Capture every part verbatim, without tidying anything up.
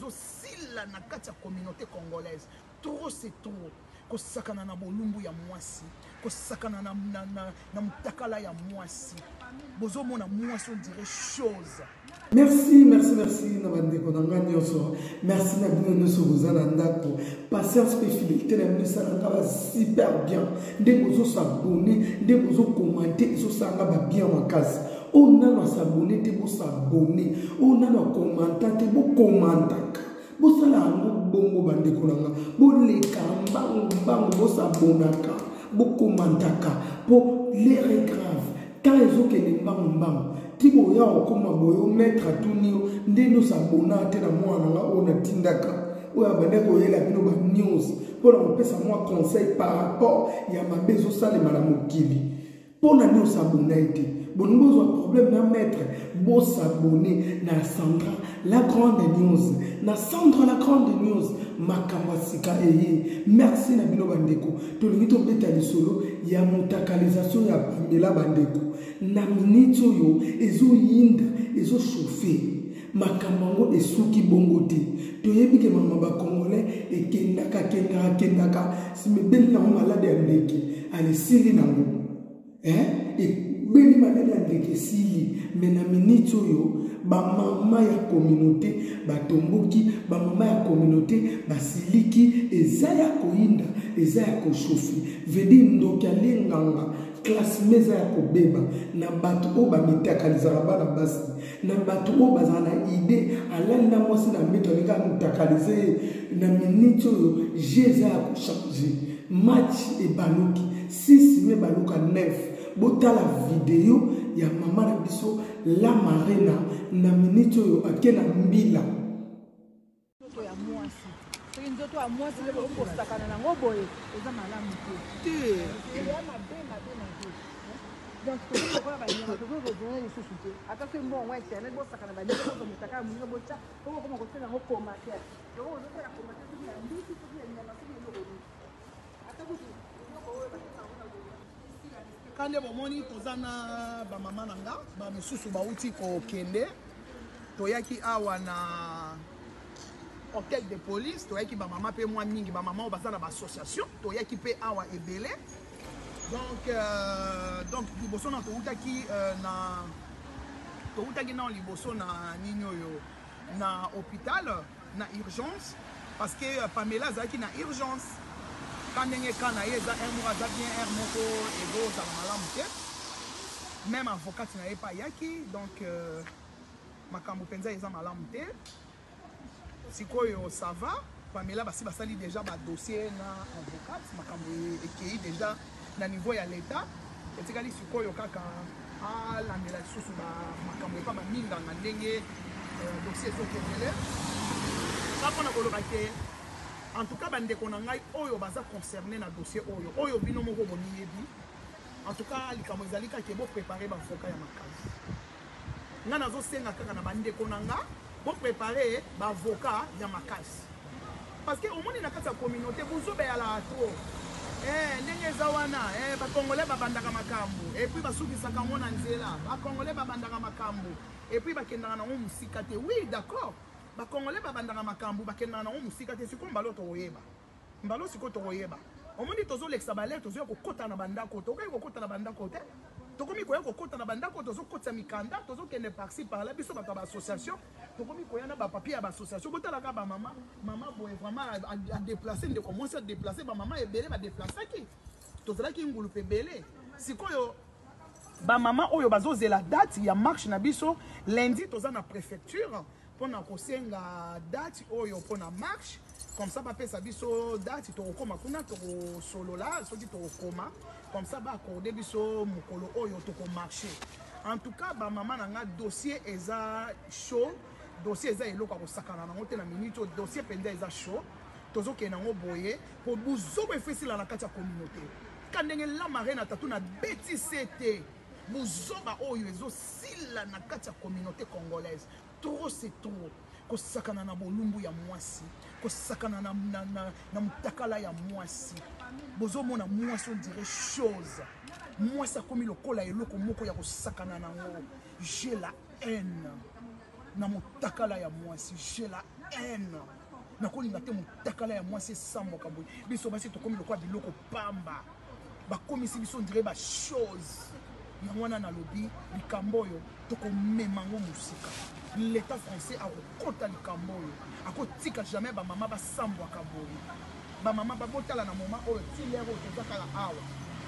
ezosila na kati ya communauté congolaise. Trop c'est trop. Kosakana na bolumbu ya mwasi, kosakana na na na mutakala ya mwasi. Bozo mona mwasi on dirait chose. Merci, merci, merci. Merci, patience et fidélité. Super bien. Dès que vous s'abonnez, dès que vous commentez, vous s'abonnez bien en case. On a s'abonner, vous s'abonner. On a commenter, vous commenter. Vous s'allez bongo bande kolanga. Vous les kamba, vous s'abonnez, vous commentez. Pour l'air est grave. Quand ils ont qu'elle est bang tibo ya okoma boyo mettre tunio ndeno sabona te na mwana nga ona tindaka oya bandeko yela bino ba news pour on pesa moi conseil par rapport ya mabezo sale mala mokili pour na news sabona ete bongo zo problème na mettre bo s'abonner na Sandra la grande news na Sandra la grande news makambasika eye merci na bino bandeko to lingito beta lisolo ya motakalisation ya Pamela bandeko na minute yo ezo yinda ezo chauffer makambango esuki bongo te toyebi ke mama ba congolais ekendaka kendaka kendaka simebeli na malade ya ndeke ale sili nango eh e beli malade ya ndeke sili mais na minute yo ba mama ya communauté batomboki ba mama ya communauté basiliki ezaya koinda ezaya ko chauffer vedi ndoki alenganga classe meza ya kobeba na bato o ba mitakalizaka bana basi na bato o bazana idée alanda mwasi na mbeto alinga mutakalize na minute oyo jeza ya changer match e baluki six me baluka neuf botala video ya mama na biso la marina na minute oyo akena mbila ya mwasi nzoto ya mwasi lebo okosakana na ngoboye eza malamu te te ya mabe mabe na te donc tout le monde va venir tout le monde va venir ici souté ata que bon ouais c'est un bon sakana ba ndeko ko mutaka munga bocha ko ko ko tena ko commentaire donc on va commenter tout ya ndiki tout ya nyama tout ya lobo ata ko kande bomoni tozana ba mama nanga ba misusu ba uti ko kende toyaki awa na enquête de police, tu as qui ba maman pe moi mingi ba maman au bazana ba association, tu as qui pe awa ebele. Donc euh, donc liboso na to utaki na to utaki na liboso na ninyo yo na hôpital na urgence parce que Pamela zaki na urgence. Quand ndenge kana yeza un mois za bien er moko ego za malamu te. Même avocat na ye pa yaki donc euh, makambo penza yeza malamu te. Sikoyo ça va Pamela basi basali déjà ba dossier na avocat makambo ekei déjà na niveau ya l'état etikali sikoyo kaka a la mela susu ba makambo pa ba minga na ndenge dossier zo kebele ça pona koloba ke en tout cas bande ko na ngai oyo baza concerné na dossier oyo oyo bino moko boni yebi en tout cas likambo ezalika ke bo préparer ba avocat ya makasi ngana zo senga kaka na bande ko na nga pour préparer l'avocat de ma casse. Parce que au monde dans la communauté, vous avez la trop. Eh, ndenge zawana, eh, ba Congolais ba bandaka makambo. Et puis ba suki sakamona nzela. Ba Congolais ba bandaka makambo. Et puis ba kendana na musika te. Oui, d'accord. Ba Congolais ba bandaka makambo, ba kendana na musika te. Siko mbalo to oyeba. Mbalo siko to oyeba. Au monde tozo lexa balé, tozo ko kota na bandako. Toka ko kota na bandako te. Tokomi koya ko kota na bandako tozo kota mikanda, tozo kende par-ci par là, biso ba association. Tokomi koya na ba papier ba association. Botala ka ba maman, maman boye vraiment à déplacer, de commencer à déplacer ba maman ebele ba déplacer ki. Tozala ki ngulu pe belé. Sikoyo ba maman oyo bazoze la date ya marche na biso lundi toza na préfecture pour na kosenga date oyo pour na marche. Comme ça, papa sabiso date to koma kuna to solo là, so dit to koma. Comme ça, ba accorder biso mukolo oyo to ko marcher. En tout cas, ba maman na dossier eza chaud, dossier eza eloko ko sakana na ngote na minute, dossier penda eza chaud. Tozo ke na ngo boye pour buzo be fesi la na kati ya communauté. Kandenge la marraine atatu na bétisete. Buzo ba oyo ezo sila na kati ya communauté congolaise. Trop c'est trop. Ko sakana na bolumbu ya mwasi. Ko sakana na na na, na mutakala ya mwasi. Bozo mona mwasi on dirait chose. Mwasi akomi lokola eloko moko ya ko sakana na ngo. J'ai la haine. Na mutakala ya mwasi, j'ai la haine nakolinga te motakala ya mwasi esambwaka boye biso basi tokomi lokwa biloko pamba bakomisi biso ndire bachose yango wana nalobi likambo oyo tokomema ngo mosika l'état français akokota likambo oyo akotika jamais bamama basambwaka boye bamama babotala na moma oyo ti lero oyo toza kala awa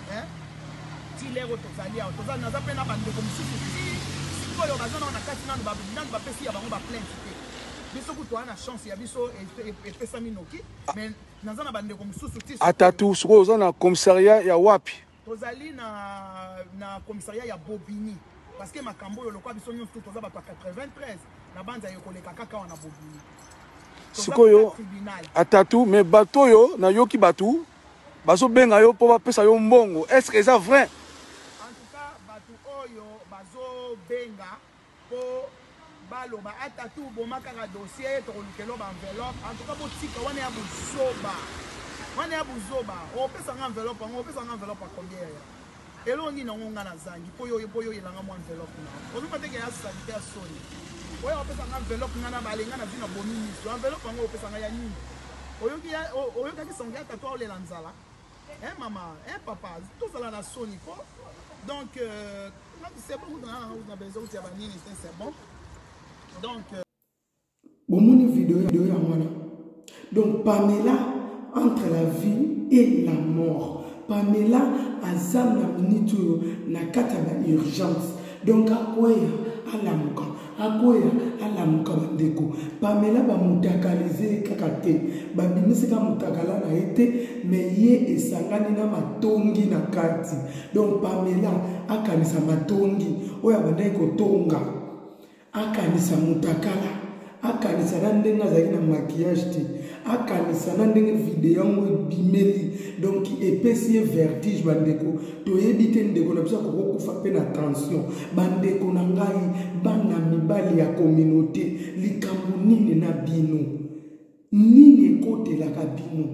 ti lero tozali awa toza naza mpe na bandeko mosusu ti sikoyo baza nao na kati nanu bapesi ya bango baplainte te biso kutu wana chance ya biso epesami noki mais naza na bandeko mosusu ti atatu sikoyo oza na commissariat ya wapi tozali na na commissariat ya Bobigny parce que makambo oyo lokwa biso nyonso toza bato ya quatre-vingt-treize na banza ekoleka kaka wana Bobigny sikoyo atatu mais bato oyo nayoki bato bazobenga yo mpo bapesa yo mbongo est ce que eza vrai en tout cas bato oyo bazobenga mpo baloba atatu boma kaka dossier tokolukelo baenveloppe en tout cas botika wana ya bozoba wana ya bozoba opesanga enveloppe yango opesanga enveloppe ya combien ya elo nini nango nga nazangi mpo yo mpo yo yelanga mwa enveloppe na oluka teke ya salite ya soni oyo opesanga enveloppe nga na balenga na vi na bominiso enveloppe yango opesanga ya nini oyokaki songe atatu aolela nzala hein maman hein papa tozala na soni po donc c'est bon on a besoin de banini c'est bon donc bomoni vidéo vidéo ya mwana donc Pamela entre la vie et la mort Pamela azam na minute na kata na urgence donc akoya alamuka akoya alamuka bandeko Pamela ba mutakalize kaka te babimisi ka mutakala na ete mais ye esangani na matongi na kati donc Pamela akanisa matongi oya bandai kotonga akanisa mutakala akanisa na ndenge azali na maquillage te akanisa na ndenge video yango ebimeli donc epesi ye vertige bandeko toyebi te ndeko na biso akokokufa mpe na tension bandeko na ngai bana mibali ya communauté likambo nini na bino nini ekotelaka bino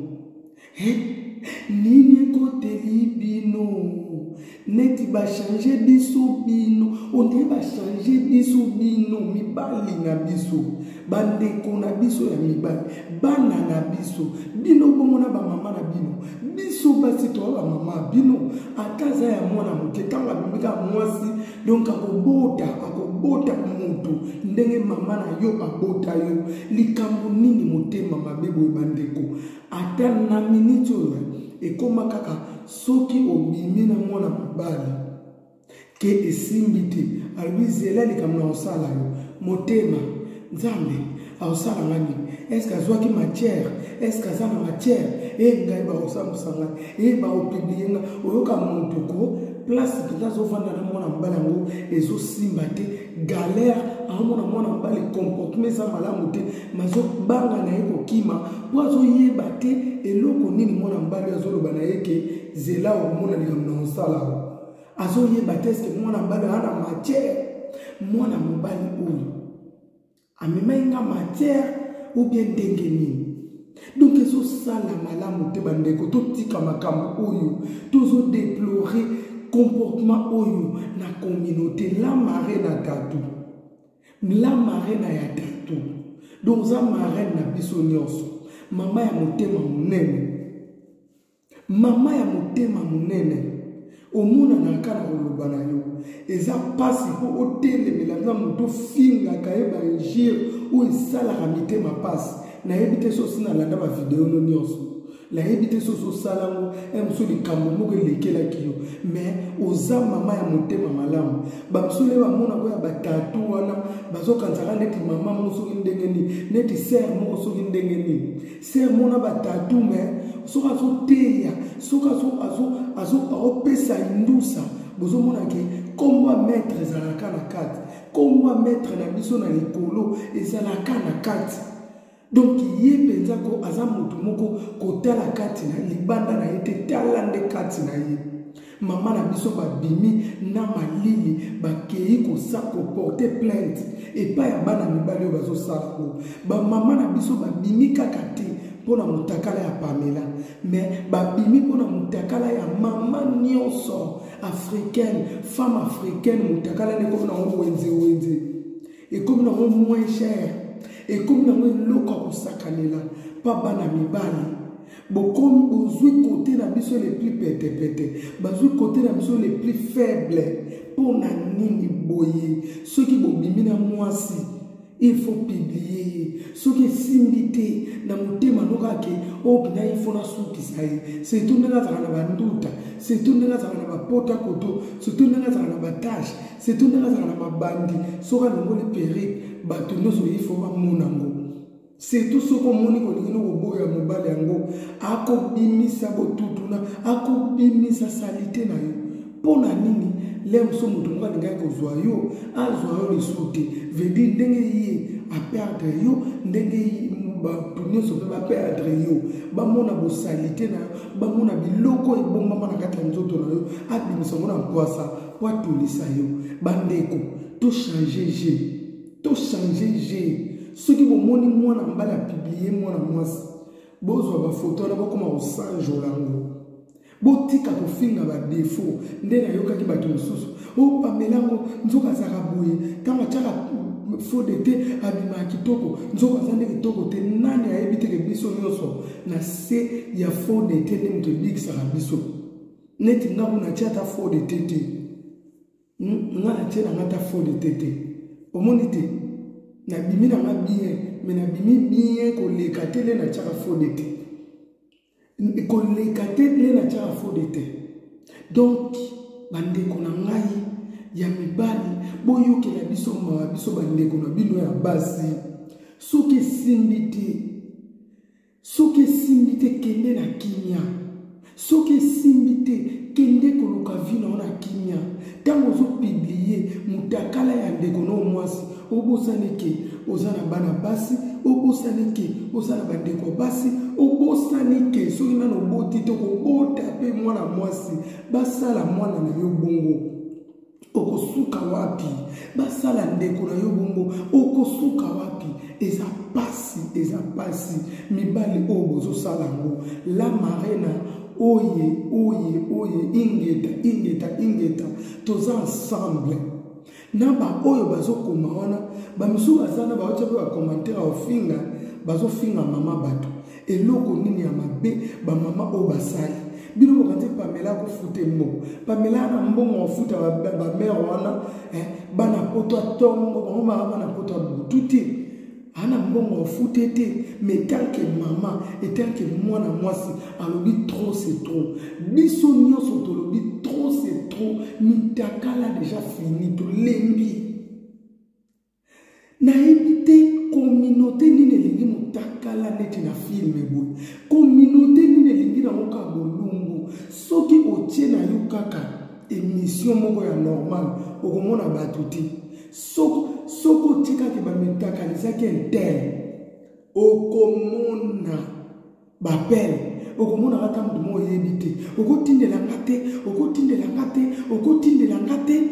nini ekoteli bino neti bachange biso bino ondire bachange biso bino mibali na biso bandeko na biso ya mibali bana na biso bino bongo na bamama na bino biso basi toa bamama bino ataza ya mwana moke ntango abimika mwasi donc akobota akobota moto ndenge mama na yo abota yo likambo nini motema mabe boye bandeko ata na minute oyo ekoma kaka soki obimi na mwana mobali ke esimbi te alobi zela likambo na osala yo motema nzambe aosala ngani est ce que azwaki matière est ce que aza na matière e ngai baosambusa ngai e baopiblie nga oyoka moto ko place mpenza azovanda na mwana mobali yango ezosimba te galère aomona mwana mobali comportement eza malamu te mazobanga na ye kokima mpo azoyeba te eloko nini mwana mobali azoloba na ye ke zela omona likambo na osala azoyeba te eske mwana mobali aza na matière mwana mobali oyo amemainga matière ou bien ndenge nini donc ezosala malamu te bandeko totika makambo oyo tozodéplore comportement oyo na communauté la marraine na tatu la marraine ya tatu donc za marraine na biso nyonso mama ya motema monene mama ya motema monene omona na kala koloba na yo eza pasi po otelemela na moto fingaka ye baingir oyo esalaka mitema pasi nayebi te sosi nalanda bavideo no nyonso nayebi te sosi osala ngo mosu likambo moko elekelaki yo mais oza mama ya motema malamu bamosole bamona koya batatu wana bazokansaka neti mama moko soki ndenge nini neti ser moko soki ndenge nini ser mona batatu mais soki azoteya soki aopesa indusa bozomonaki kombo maître ezalaka na kati kombo maître na biso na likolo ezalaka na kati donc ye mpenza ko aza motu moko kotala kati na libanda na ye te tala nde kati na ye mama na biso babimi na malili bakei koporte plainte epai ya bana mibali oyo bazosala ngo bamama na biso babimi kaka te mpona motakala ya Pamela mais babimi mpona motakala ya mama nyonso africaine femme africaine motakala nekomi nango wenze wenze ekomi nango moins cher ekomi nango eloko akosakanela pa bana mibali bokomi bozwi côté na biso les plus pete-pete bazwi côté na biso les plus faibles mpo na nini boye soki bobimi na mwasi il faut publier soki esimbi te na motema nokake okina il faut nasukisa ye surtout ndenge azalaka na banduta surtout ndenge azalaka na bapota koto surtout ndenge azalaka na batashe surtout ndenge azalaka na mabandi soki alongoli perike bato nyonso il faut bamona ngo surtout soki omoni kolingi nokoboya mobali yango akobimisa botutuna akobimisa salite na yo mpo na nini le moso moto moko alingaki kozwa yo azwa yo lisusu te vedi ndenge ye aperdre yo ndenge bato nyonso mpe baperdre yo bamona bosalite na yo bamona biloko ebombama na kati ya nzoto na yo abimisa ngo na mpwasa po atolisa yo bandeko tochange je tochange je soki bomoni mwana mbala apiblie mwana mwasi bozwa bafoto wana bokoma kosanjola ngo botika kofinga badefo nde nayokaki bato mosusu opamela ngo nzoka azaka boye ntango atiaka fode te abimaka kitoko nzoka aza nde kitoko te nani ayebi teke biso nyonso na se ya fode te nde moto ebikisaka biso neti nga kuna atia ata fode te te nga natie nanga ata fode te te omoni te nabimi nanga bien me nabimi bien koleka te le natiaka fode te koleka te le natiaka fode te donc bandeko na ngai ya mibali boyokela biso mawa biso bandeko na bino ya basi soki esimbi te soki esimbi te kende na kimia soki esimbi te kende koluka vino na kimia ntango ozopiblie mutakala ya ndeko na mwasi obosani ke oza na bana basi obosani ke oza na bandeko basi obosani ke soki nano oboti te kobota mpe mwana mwasi basala mwana na yo bongo okosuka wapi basala ndeko na yo bongo okosuka wapi eza pasi eza pasi mibali oyo bozosala ngo la marena oye oye oye ingeta ingeta ingeta toza ensemble na ba oyo bazokoma wana bamisu bazana baotya mpe bakommentaire ofinga bazofinga mama bato eloko nini ya mabe bamama oyo basali bino bokanzi pamela kofute mbongo pamela na mbongo ofuta bamere wana bana poto atongo bango bana poto abutu te ana mbongo ofute te mais tant que mama et tant que mwana mwasi alobi trop c'est trop biso nyonso tolobi trop c'est trop mitakala déjà fini tolembi nayebi te communauté nini elingi motakala neti na filme boye communauté nini elingi nango ka bolumbu soki otie na yo kaka émission moko ya normal okomona bato te soko otikaki bamitakalizaki intel okomona bapele okomona ata moto mo oyebi te okotindelanga te okotindelanga te okotindelanga te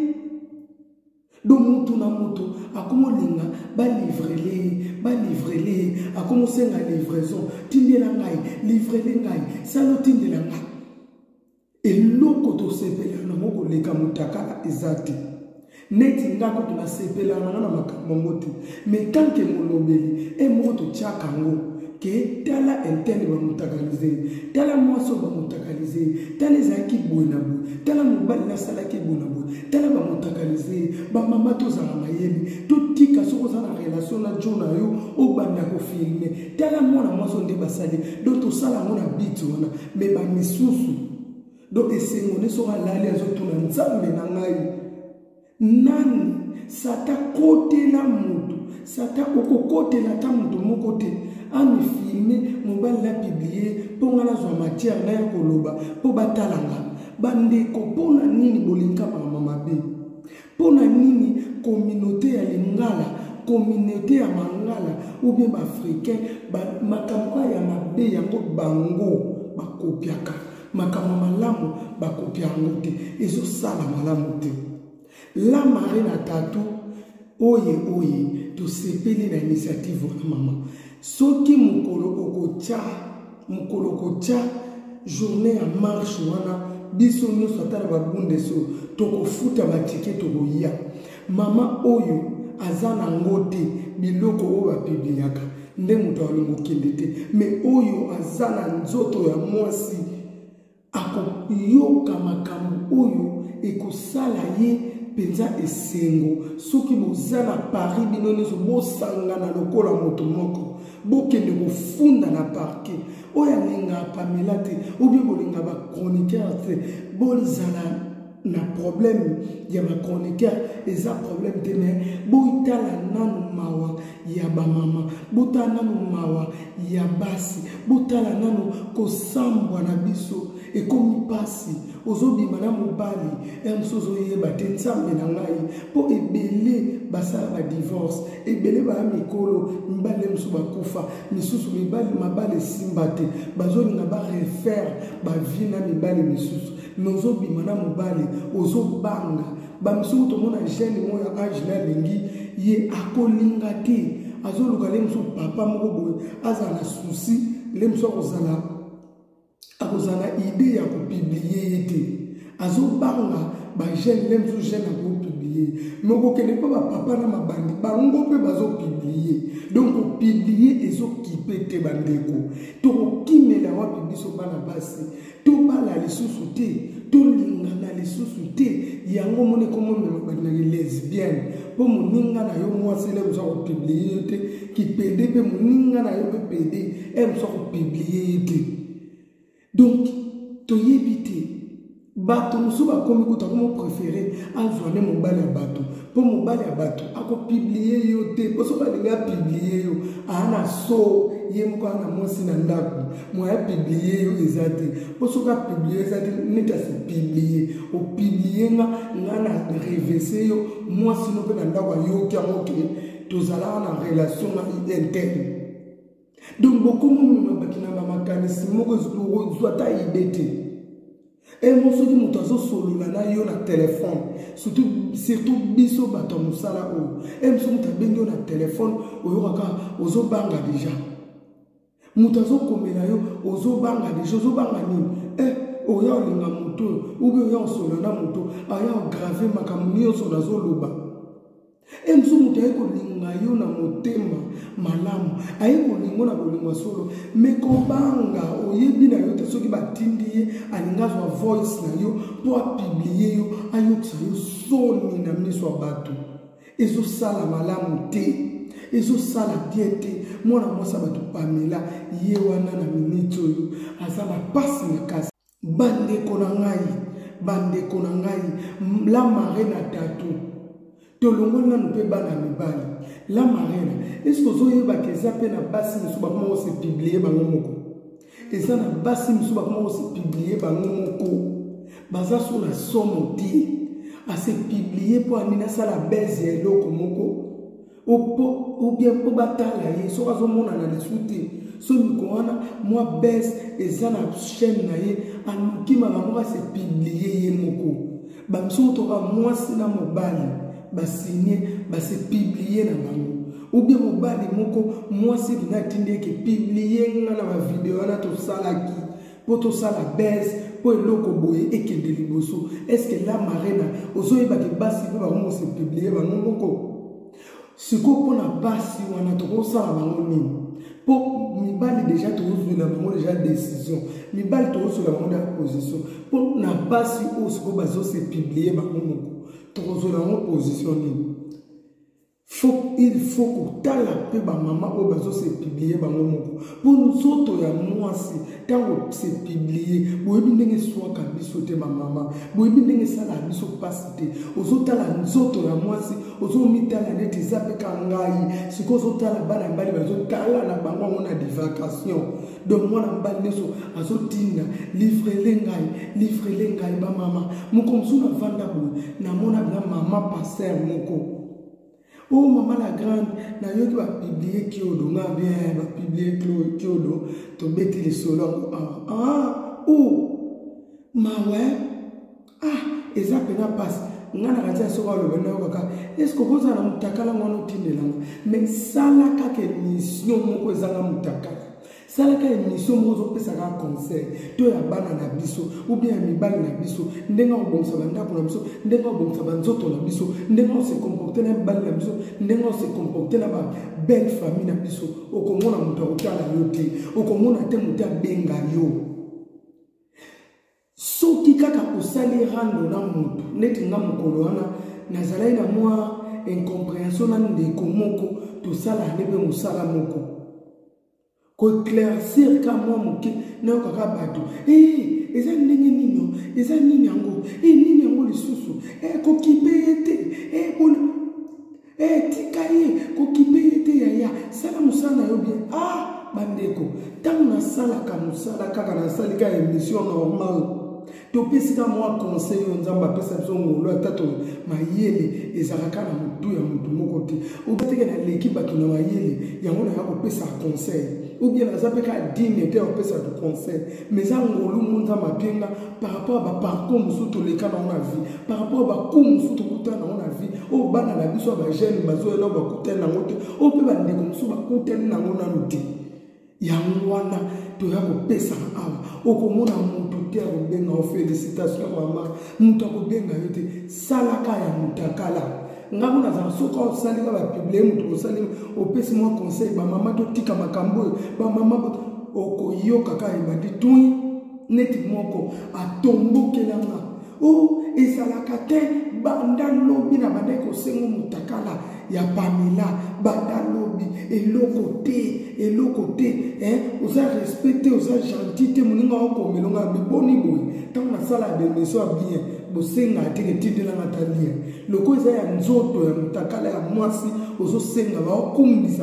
do mutu na mutu akomolinga balivrele balivrele akomosenga livraison tindela ngai livrele ngai salo tindela ngai eloko tosepela na moko leka mutakala ezati neti ngako tunasepela na na makambo ngote mais tant que molobeli e moko totiaka ngo ke tala interne ba mutakalize tala mwaso ba mutakalize tala ezaki boye na boye tala mobali na salaki boye na boye tala ba mutakalize ba mama tozala mayebi totika soko za na relation na jona yo obanda ko filmer tala mwana mwaso nde basali do tosala ngona bitu wana me ba misusu do esengo ne soka lali azotuna nzambe na ngai nani sata kote la mutu sata okokote la ta mutu moko te ami filme mobali la publier ponga la zwa matière na ya koloba po batalanga bandeko pona nini bolinka mama mabe pona nini communauté ya lingala communauté ya mangala ou bien ba africain ba makambo ya mabe yango bango bakopiaka makambo malamu bakopia yango te ezosala malamu te la marina tatu oye oye tosepeli na initiative wana mama soki mukolo okotia mukolo kotia journée ya marche wana biso nyonso atala babunde so tokofuta batike tokoya mama oyo azana ngote biloko o ba publiaka nde muto alingo kendete mais oyo azana nzoto ya mwasi ako yoka makambo oyo ekosala ye penza esengo soki bozana Paris bino nyonso bosangana lokola moto moko bokende kofunda na parquet oyo alinga Pamela te obi bolinga ba chroniqueur te bolizana na problème ya ba chroniqueur eza problème te mais boitala nanu mawa ya ba mama botala nanu mawa ya basi botala nanu kosambwa na biso ekomi pasi ozobima na mobali emsozo yeba te nsambe na ngai po ebele basala ba divorce ebele ba mikolo mbale msu bakufa misusu mibali mabale simba te bazolinga ba refaire ba vie na mibali misusu nozobima na mobali ozobanga ba misusu tomona jeune moya age na lengi ye akolinga te azoluka le msu papa moko boye azana souci le msu kozala akozana idée ya kopublier te azobanga ba jeune le msu jeune akopublier mais okokende mpe bapapa na mabandi bango mpe bazopublier donc publier ezokipe te bandeko tokokimela wapi biso bana basi tobala lisusu te tolingana lisusu te yango mone komomema bandaki lesbienne mpo moninga na yo mwasi le mosa kopublier ye te kipede mpe moninga na yo mpe pede emosa kopublier ye te donc toyebi te bato mosusu bakomi kuta komo préféré azwane mobali ya bato mpo mobali ya bato akopublier yo te mpo so balingi apublier yo aana so ye moko ana mwasi na ndako moya publier yo eza te mpo soki apublier eza te neti asipublier opublier nga nga na revese yo mwasi no mpe na ndako ayoki yango ke tozalaka na relation na interne donc bokomomema baki na bamakanisi moko ezwa ta ide te et moi soki moto azosolola na yo na telefone surtout surtout biso bato ya mosala oyo e moso moto abengi yo na telefone oyokaka ozobanga deja moto azokomela yo ozobanga deja ozobanga nini e oya olinga moto oyo ubi oya osolola na moto aya ograve makambo nyonso nazoloba e moso moto aye kolinga yo na motema malamu aye kolingo na bolingo solo me kobanga oyebi na yo te soki batindi ye alinga azwa voice na yo mpo apublie yo ayokisa yo soni na miso ya bato ezosala malamu te ezosala bien te mwana mwasi ya bato Pamela ye wana na miniti oyo aza na pasi makasi bandeko na ngai bandeko na ngai la marraine na tatu tolongoli nanu mpe bana mibali la marraine est-ce que ozoyebaka eza mpe na basi mosusu bakoma kose publie bango moko eza na basi mosusu bakoma kose publie bango moko baza so na somo te ase publie mpo anini asala bese ya eloko moko obien mpo batala ye soki azomona na lisu te so miko wana mwa bese eza na chaîne na ye anokimaka moko ase publie ye moko bamisu toka mwasi na mobali basigné base publier na bango ou bien mobali moko mwasi bina tindi ke publier nga na ba vidéo na to salaki po to sala base po eloko boye ekende liboso est-ce que la marraine ozoyeba ke basi pe ba mo se publier bango moko siko pona basi wana to ko sala bango nini po mibali déjà to uzula bango déjà décision mibali to uzula bango da position po na basi o siko bazo se publier bango moko tozona en position nini faut il faut kotala pe ba mama o bazo se publier bango moko po nzoto ya mwasi tango se publier boyebi ndenge swaka biso te ba mama boyebi ndenge sala biso pasi te ozotala nzoto ya mwasi ozomitala neti zape ka ngai siko ozotala bana mbali bazotala na bango na divagation donc mwana mbali neso azotinda livre lengai livre lengai ba mama moko msuna vanda boye na mona na mama passer moko oh maman la grande na yo ki ba publier kiodo nga bien ba publier kiodo to beti le solo ah ah oh ma ouais ah eza pena passe nga na kanza so lo bena kaka est-ce que koza na mutakala ngono tindela mais sala ka ke mission moko ezanga mutakala salaka émission mozo pesa ka conseil to ya bana na biso ou bien mibali na biso ndenga obongisa bandako na biso ndenga obongisa banzoto na biso ndenga se comporter na bali na biso ndenga se comporter na ba belle famille na biso okomona mutu akotala yo te okomona te mutu abenga yo soki kaka osali rando na mutu neti nga mokolo wana nazalai na mwa incompréhension na ndeko moko tosala nebe mosala moko ko éclaircir ka mwa moke na kaka bato eh eza ndenge nini eza nini yango eh nini yango lisusu eh ko kipe te eh bon eh tikaye ko kipe te ya ya sala musana yo bien ah bandeko tango na sala ka musala kaka na sali ka émission normale to pesika mwa conseil nzamba pesa biso ngolo atato mayele ezalaka na mutu ya mutu moko te obeteke na l'équipe bato na mayele yango na yako pesa conseil ou bien nazape ka digne te opesa de conseil mais ça ngolo monza mapenga par rapport à parcours musu to leka na ona vie par rapport à ko musu to kuta na ona vie o bana na biso ba jeune bazo elo ba kuta na ngote o pe ba ndeko musu ba kuta na ngona luti yango wana to yako pesa awa okomona mutu te akobenga o félicitation mama mutu akobenga yo te salaka ya mutakala ngako na za soka osali ka ba publier mutu osali opesi mwa conseil ba mama to tika makambo ba mama okoyoka ka ibadi tui neti moko atombokelanga o esalaka te banda lobi na banda kosengo mutakala ya Pamela banda lobi eloko te eloko te hein oza respecter oza gentil te moninga okomelonga biboni boy tant na sala de mission bien bosenga te ke tindela ngatalia loko eza ya nzoto ya mutakala ya mwasi ozo senga ba okumbisa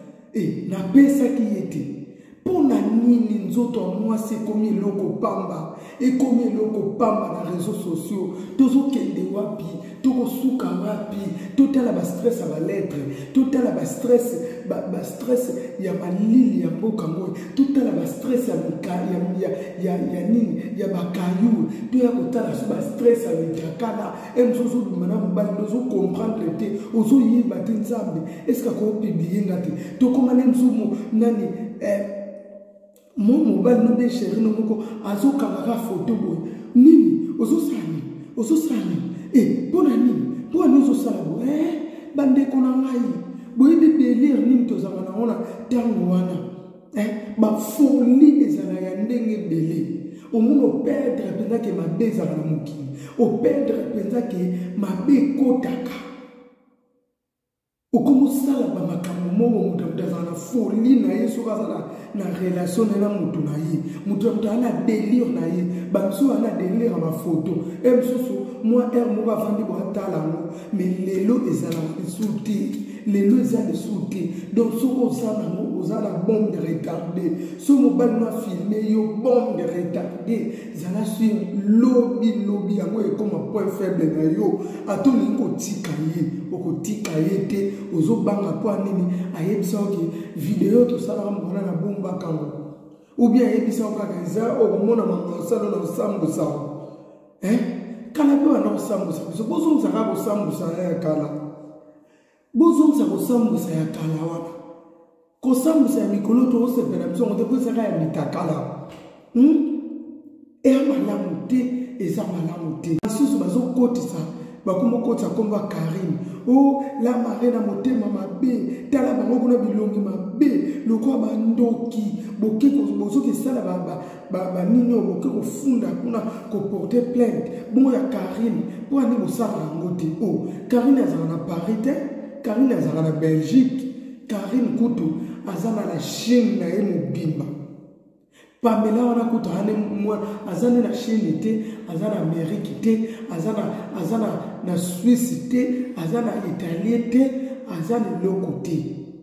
e na pesa ki yete pona nini nzoto ya mwasi ekomi eloko pamba ekomi eloko pamba na réseaux sociaux tozokende wapi tokosuka wapi totala ba stress ya balettre totala ba stress ba, ba stress ya malili ya mboka ngoyi totala ba stress ya ya ya ya nini ya bakayu toya kotala so ba stress ya mitakala emsoso dumana mbali nozo comprendre te ozo yiba te nzambe est-ce que ko publier ngati tokomane msumu nani eh mon mobile no be chéri no moko azo kamera photo boy nini ozo sani ozo sani eh pona nini pona ozo sala bo eh bande kona ngai boy de délire nini tozanga na ona tango wana eh ba folie ezana ya ndenge belé omuno perdre penza ke mabeza na mukini o perdre penza ke mabe kotaka okomo sala ba makambo momo mutu mutazana folie na yesu kazala na relation na mutu na ye mutu mutana délire na ye banso ana délire ma photo emsusu moi er mo bavandi bo atala ngo mais lelo ezala isuti lelo ezala isuti donc soko osana ngo ozala bombe de retardé so mo balna filmer yo bombe de retardé zala sur lobby lobby yango e comme point faible na yo atoli ngo tika ye okotika ye te ozobanga po nini ayebisa oki video to sala mona na bomba kango ou bien ayebisa okaka eza okomona mamosalo na osambusa hein kala pe wana osambusa so bozonza ka osambusa ya kala bozonza osambusa ya kala wana kosambusa ya mikolo to osepela biso ngote ko saka ya mitakala hmm e malamu te eza malamu te susu bazokotisa bakumo kota komba Karim oh la marina motema mabe tala bango kuna bilongi mabe lokwa bandoki boke ko bozoki sala ba ba ba nino boke ko funda kuna ko porter plainte bongo ya Karim po ani bosala ngote oh Karim azana na Paris te Karim azana na Belgique Karim kutu azana na Chine na emobimba Pamela wana kutu hane mwa azana na Chine te azana Amérique te azana azana na Suisse te azana Italie te azana loko te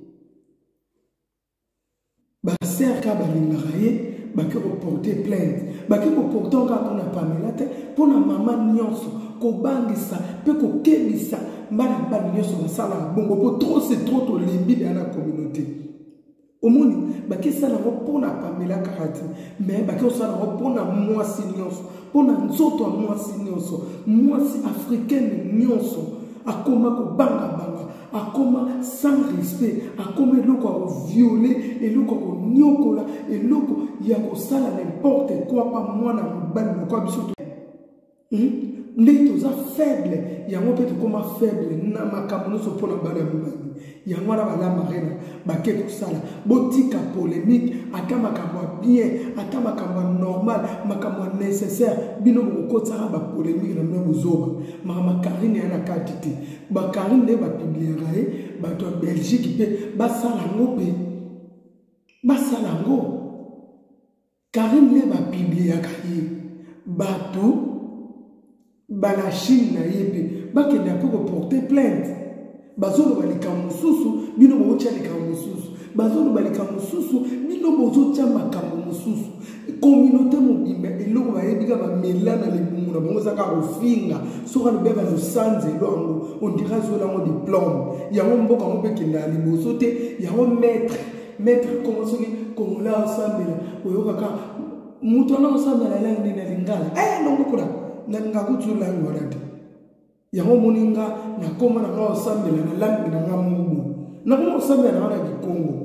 ba serka balingaka ye baki ko porter plainte baki ko porter ka pona Pamela te pona mama nyonso ko bangisa pe ko kebisa mbana mbana nyonso basala bongo po trop c'est trop to limbi dans la communauté omoni baki sala ko pona Pamela karati mais baki sala ko pona mwasi nyonso pona nzoto mwasi nyonso mwasi africaine nyonso akoma ko banga banga akoma sans respect akoma eloko ko violer eloko ko nyokola eloko ya kosala n'importe quoi pa mwana mobali lokwa biso nde toza faible yango mpe tokóma faible na makambo nyonso mpona bana ya mobali yango wana balamarena bake kosala botika polémique ata makambo ya bien ata makambo ya normal makambo ya nécessaire bino bokokotisaka bapolémique na bino bozoba makambo Karine ya na kati te bakarine nde bapibliera ye bato ya Belgique mpe basala yango mpe basala yango Karine nde bapibliaka ye bato bana Chine na ye mpe bakende mpe koporte plainte bazoloba likambo mosusu bino bozotya likambo mosusu bazoloba likambo mosusu bino bozotya makambo mosusu communauté mobimba eloko bayebika bamela na libumu na bango ezaka kofinga soki alobe bazosanza elo yango ondira azola yango diplôme yango mboka yango mpe kende ya liboso te yango maître maître kongo soki kongola osambela oyokaka moto wana osambela langi nini na lingala eh nongo kuna nalinga kutu langi wana te yango moninga nakoma na nga osambela na langi na nga mubu nakoma osambela na nga na Kikongo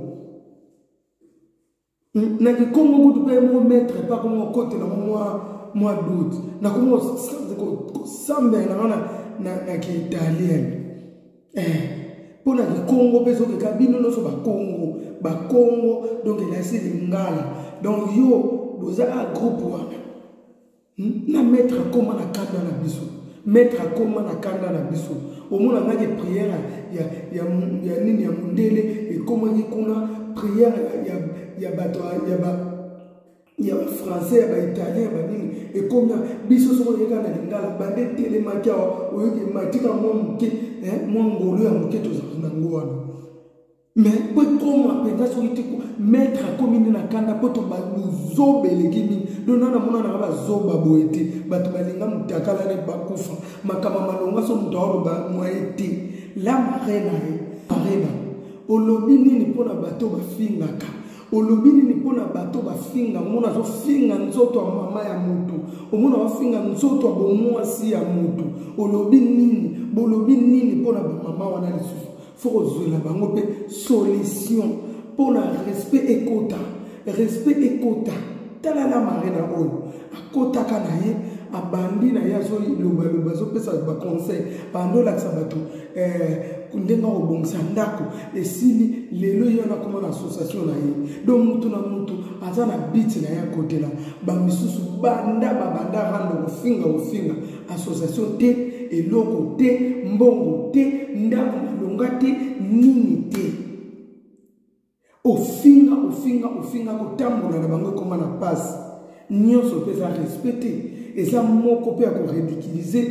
na Kikongo kutu mpe mo maître pa koma okotela mwa mwa doute nakoma osambela na nga na kiitalien eh mpo na Kikongo mpe ezokeka bino nyonso bakongo bakongo donc elasi lingala donc yo bozaka groupe wana na maître akoma na kanda na biso maître akoma na kanda na biso omona ngaki prière ya ya ya nini ya mundele ekomaki kuna prière ya ya bato ya ba ya ba français ya ba italien ba nini ekomya biso soko yeka na lingala bande telemaki oyoki matika mo muke eh mo ngolo ya muke to za ngwana mais po koma penda so itiko maître akomini na kanda poto ba zobeleki nini dona na mona na ba zoba boeti bato balinga mutakala ne bakufa makama malonga so mutoro ba moeti la marena arena olobi nini pona bato bafingaka olobi nini pona bato bafinga mona zo finga nzoto ya mama ya mutu omona bafinga nzoto ya bomwasi ya mutu olobi nini bolobi nini pona ba mama wana lisusu faut que la bango pe solution pour la respect et quota respect et quota tala la marina oyo akota kanaye abandi na yazo loba loba zo pesa ba conseil bando la sabato eh kundenga obongisa ndako esili lelo yona koma na association na ye donc mutu na mutu azana bit na ya kotela ba misusu banda babanda rando ofinga ofinga association te eloko te mbongo te ndako malonga te nini te ofinga ofinga ofinga kotambola na bango koma na passe nyonso pesa respecter eza moko pe ko ridiculiser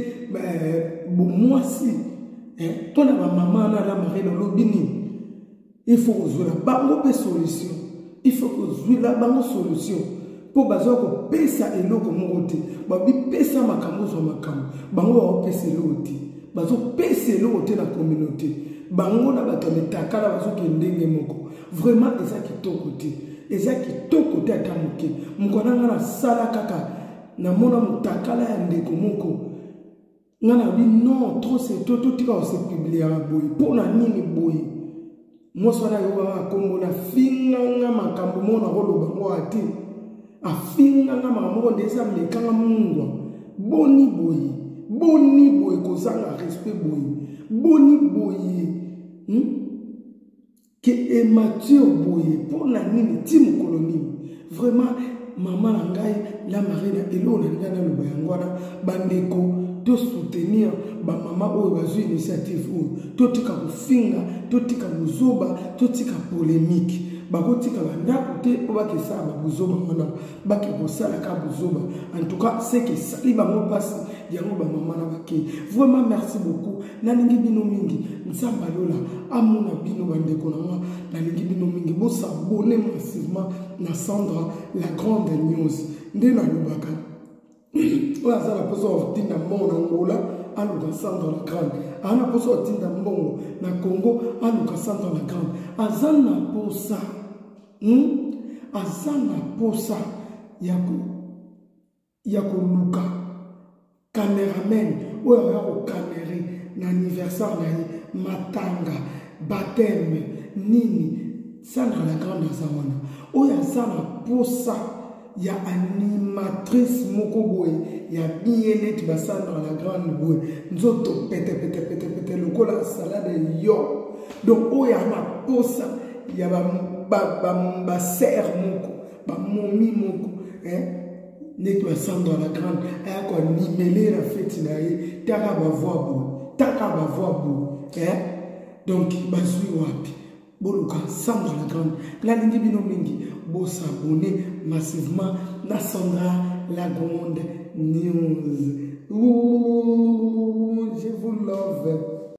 bomwasi eh pona ba mama na la marina lobini il faut ozola bango pe solution il faut ozola bango solution po bazo ko pesa eloko moko te babi pesa makambo zo makambo bango ba pesa eloko te bazo pesa eloko te na communauté bango na bato metakala bazo ke ndenge moko vraiment eza kitoko te eza kitoko te ata moke mokona nga na sala kaka na mona mutakala ya ndeko moko nga na bi non trop c'est tout tout tika se publier à boy pour na nini boy mo sona yo ba kombo na finga nga makambo mona ko loba mo ati afinga nga makambo ndeza mekanga mungwa boni boy boni boy kozanga respect boy boni boy hmm? que est Mathieu boy pour na nini timu colonie vraiment maman na ngai la marina elo na ngana loba yangwana bandeko to soutenir ba mama oyo bazo initiative oyo to tika kufinga to tika muzoba to tika polémique bakotika bandako te po bakesa babuzoba wana bake kosala ka buzoba en tout cas c'est que sali bango passe yango ba mama na bake vraiment merci beaucoup nalingi bino mingi nzamba lola amona bino bandeko na moi nalingi bino mingi bo s'abonner massivement na Sandra la grande news nde na lubaka oya sala poso otinda mbongo na ngola aluka Sandra la grande ana poso otinda mbongo na Congo aluka Sandra la grande azana posa hmm? azana posa yako yako luka cameraman oya yako camera na anniversaire na matanga baptême nini Sandra la grande azawana oyo aza na posa ya animatrice moko boye ya bien neti basandra la grande boye nzoto pete pete pete pete lokola salade yo donc oyo ana posa ya baser moko bamomi moko neti basandra la grande ayako animele na feti na ye taka bavoi boye taka bavoi boye donc bazwi wapi boluka Sandra la grande la lingi bino mingi bo s'abonner massivement na Sandra la grande news. Ouh, je vous love.